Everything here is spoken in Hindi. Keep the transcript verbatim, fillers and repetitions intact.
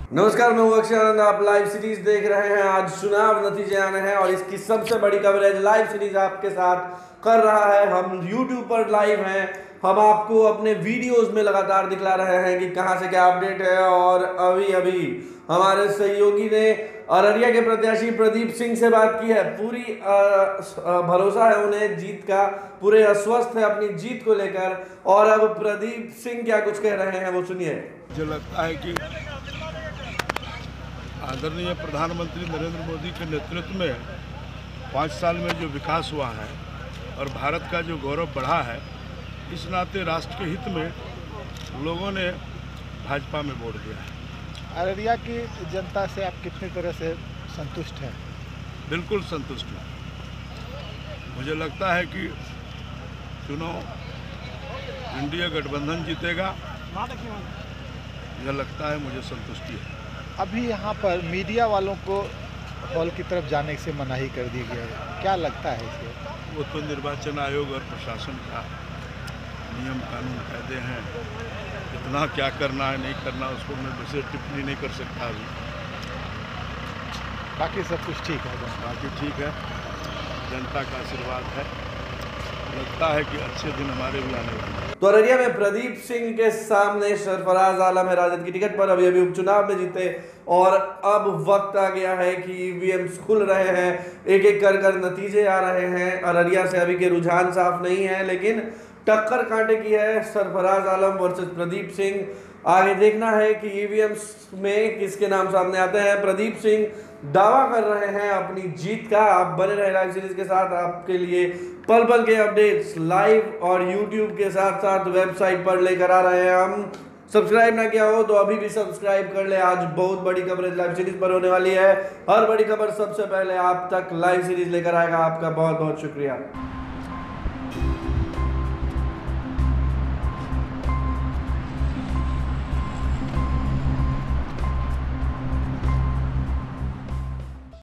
नमस्कार, मैं हूं अक्षय आनंद। आप लाइव सीरीज देख रहे हैं। आज चुनाव नतीजे आने हैं और इसकी सबसे बड़ी कवरेज लाइव सीरीज आपके साथ कर रहा है। हम यूट्यूब पर लाइव हैं। हम आपको अपने वीडियोस में लगातार दिखला रहे हैं कि कहां से क्या अपडेट है। और अभी अभी हमारे सहयोगी ने अररिया के प्रत्याशी प्रदीप सिंह से बात की है। पूरी भरोसा है उन्हें जीत का, पूरे अस्वस्थ है अपनी जीत को लेकर। और अब प्रदीप सिंह क्या कुछ कह रहे हैं वो सुनिए। मुझे लगता है कि आदरणीय प्रधानमंत्री नरेंद्र मोदी के नेतृत्व में पाँच साल में जो विकास हुआ है और भारत का जो गौरव बढ़ा है, इस नाते राष्ट्र के हित में लोगों ने भाजपा में वोट दिया है। अररिया की जनता से आप कितनी तरह से संतुष्ट हैं? बिल्कुल संतुष्ट हूँ। मुझे लगता है कि चुनाव इंडिया गठबंधन जीतेगा। मुझे लगता है, मुझे संतुष्टि है। अभी यहाँ पर मीडिया वालों को हॉल की तरफ जाने से मनाही कर दी गई है, क्या लगता है इसे? वो तो निर्वाचन आयोग और प्रशासन का नियम कानून कायदे हैं। इतना क्या करना है नहीं करना, उसको मैं विशेष टिप्पणी नहीं कर सकता अभी। बाकी सब कुछ ठीक है? बाकी ठीक है, जनता का आशीर्वाद है। लगता है कि अच्छे दिन हमारे भी आने वाले हैं। तो अररिया में प्रदीप सिंह के सामने सरफराज आलम है राजद की टिकट पर। अभी अभी उपचुनाव में जीते और अब वक्त आ गया है कि ईवीएम खुल रहे हैं, एक एक कर कर नतीजे आ रहे हैं। अररिया से अभी के रुझान साफ नहीं है, लेकिन टक्कर कांटे की है सरफराज आलम वर्सेस प्रदीप सिंह। आगे देखना है कि ईवीएम में किसके नाम सामने आते हैं। प्रदीप सिंह दावा कर रहे हैं अपनी जीत का। आप बने रहे लाइव सीरीज के साथ। आपके लिए पल पल के अपडेट्स लाइव और यूट्यूब के साथ साथ वेबसाइट पर लेकर आ रहे हैं हम। सब्सक्राइब ना किया हो तो अभी भी सब्सक्राइब कर ले। आज बहुत बड़ी कवरेज लाइव सीरीज पर होने वाली है। हर बड़ी खबर सबसे पहले आप तक लाइव सीरीज लेकर आएगा। आपका बहुत बहुत शुक्रिया।